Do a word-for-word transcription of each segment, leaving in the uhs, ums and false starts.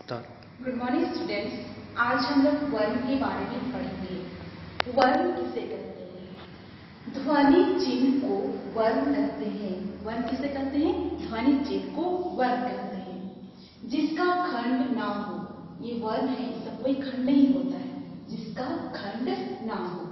Good morning students, आज हम लोग वर्ण के बारे में पढ़ेंगे। वर्ण किसे कहते हैं? ध्वनि चिन्ह को वर्ण कहते हैं। वर्ण किसे कहते हैं? ध्वनि चिन्ह को वर्ण कहते हैं। जिसका खंड ना हो, ये वर्ण है, इसका कोई खंड नहीं होता है, जिसका खंड ना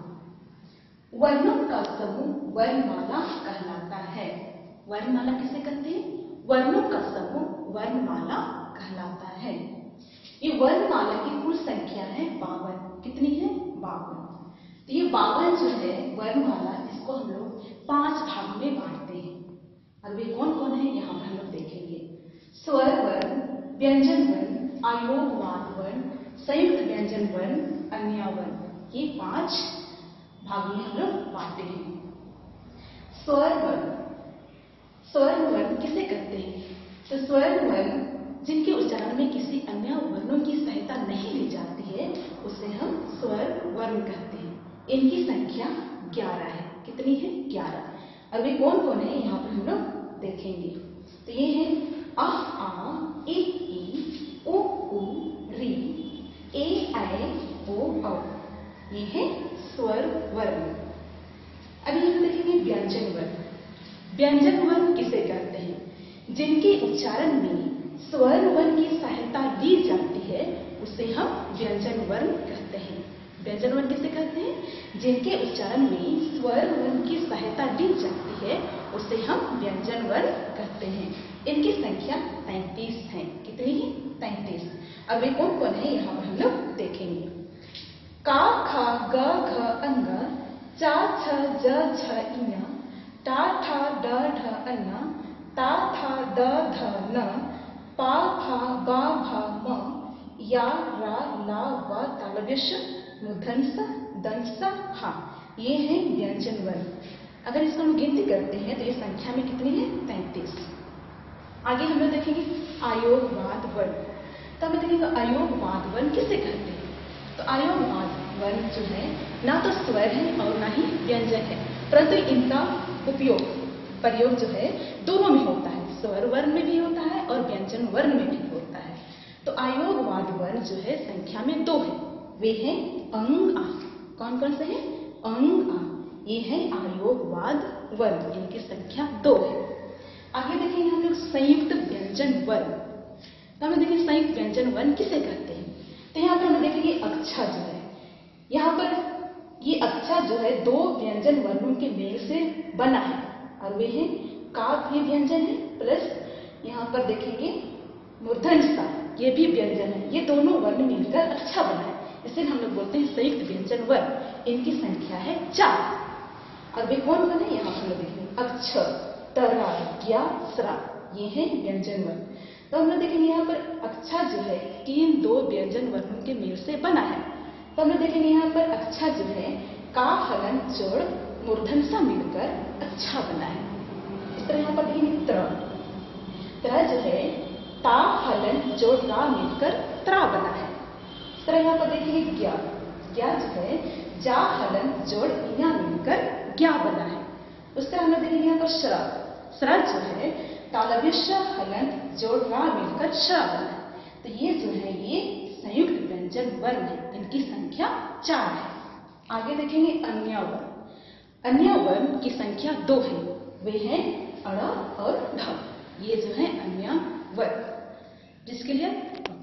हो। वर्णों का समूह वर्णमाला कहलाता है। वर्णमाला किसे कहते हैं? वर्णों का समूह वर्णमाला कहलाता है। ये वर्णमाला की कुल संख्या है बावन। कितनी है? बावन। तो ये बावन जो है वर्णमाला, इसको हम लोग पांच भागों में बांटते हैं। और वे कौन कौन है यहाँ पर हम लोग देखेंगे। स्वर वर्ण, व्यंजन वर्ण, आयोगवाद वर्ण, संयुक्त व्यंजन वर्ण, अन्य वर्ण, ये पांच भागों में हम लोग बांटते हैं। स्वर वर्ण, स्वर वर्ण किसे कहते हैं? तो स्वर वर्ण जिनके उच्चारण में किसी अन्य वर्णों की सहायता नहीं ली जाती है, उसे हम स्वर वर्ण कहते हैं। इनकी संख्या ग्यारह है। कितनी है? ग्यारह। और वे कौन कौन है यहाँ पर हम लोग देखेंगे। तो ये है अ आ, इ ई, उ ऊ, री, ए ऐ, ओ औ। ये है स्वर वर्ण। अभी हम देखेंगे व्यंजन वर्ण। व्यंजन वर्ण किसे कहते हैं? जिनके उच्चारण में स्वर वर्ण की सहायता ली जाती है, उसे हम व्यंजन वर्ण कहते हैं। व्यंजन वर्ण किसे कहते हैं? जिनके उच्चारण में स्वर वर्ण की सहायता ली जाती है, उसे हम व्यंजन वर्ण कहते हैं। इनकी संख्या तैंतीस है। कितनी है? तैंतीस। अब वे कौन कौन है यहाँ पर हम लोग देखेंगे। का, खा, ग, घ, अंग, चा, छ, ज, झ, इञ, टा, ठा, ड, ढ, अन्न, ता, था, द, ध, न, पा, फा, बा, भा, म, या, रा, ला, व, तालव्य श, मूर्धन्य स, दंत स, हा। ये है व्यंजन वर्ण। अगर इसको हम गिनती करते हैं तो ये संख्या में कितनी है? तैंतीस। आगे हम लोग देखेंगे आयोगवाद वर्ण। तो हम देखेंगे आयोगवाद वर्ण किसे कहते हैं। तो आयोगवाद वर्ण जो है ना तो स्वर है और ना ही व्यंजन है, परंतु इनका उपयोग प्रयोग जो है दोनों में होता है। स्वर वर्ण में भी होता है और व्यंजन वर्ण में भी होता है। तो आयोगवाद वर्ण जो है संख्या में दो है। वे हैं अंग आ। कौन कौन से हैं? अंग आ। ये है आयोगवाद वर्ण। इनकी संख्या दो है। आगे देखेंगे हम लोग संयुक्त व्यंजन वर्ण। तो हमें देखिए संयुक्त व्यंजन वर्ण किसे कहते हैं। तो यहाँ पर हम देखेंगे अक्षा जो है, यहाँ पर ये अक्षा जो है दो व्यंजन वर्णों के मेल से बना है, और वे हैं का भी व्यंजन है, प्लस यहाँ पर देखेंगे मूर्धन्य सा, ये भी व्यंजन है। ये दोनों वर्ण मिलकर अक्षा बना है, इसे हम लोग बोलते हैं संयुक्त व्यंजन वर्ण। इनकी संख्या है चार। और वे कौन कौन है यहाँ पर लोग देखेंगे। अक्ष, तरा, ज्ञा, स्रा, ये है व्यंजन वर्ण। तो हम लोग देखेंगे यहाँ पर अक्षा जो है तीन दो व्यंजन वर्णों के मेल से बना है। तो हम लोग देखेंगे यहाँ पर अक्षा जो है का, हलन, जोड़, मूर्धन्य सा मिलकर अच्छा बना है। इस तरह यहाँ पर देखेंगे त्र, त्र जो है ता, हलन, जोड़, रा मिलकर त्रा बना है। इस तरह यहाँ पर देखेंगे ज्ञा, ज्ञा जो है जा, हलन, जोड़, इया मिलकर ज्ञा बना है। उस तरह हम लोग देखेंगे यहाँ पर श्रा, श्रा जो है तालव्य श, हलन, जोड़, रा मिलकर श्रा बना है। तो ये जो है ये संयुक्त व्यंजन वर्ण है। इनकी संख्या चार है। आगे देखेंगे अन्य वर्ण। अन्य वर्ण की संख्या दो है। वे हैं अण और ढ। ये जो है अन्य वर्ण, जिसके लिए